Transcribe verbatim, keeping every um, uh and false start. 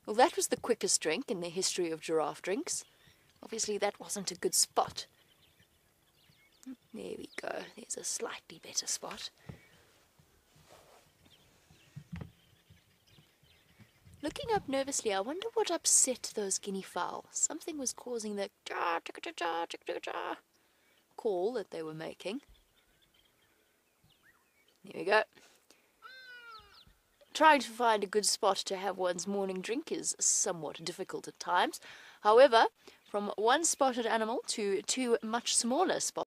Well, that was the quickest drink in the history of giraffe drinks. Obviously, that wasn't a good spot. There we go. There's a slightly better spot. Looking up nervously, I wonder what upset those guinea fowl. Something was causing the ja, ja, ja, ja, ja, ja, call that they were making. There we go. Trying to find a good spot to have one's morning drink is somewhat difficult at times. However, from one spotted animal to two much smaller spots,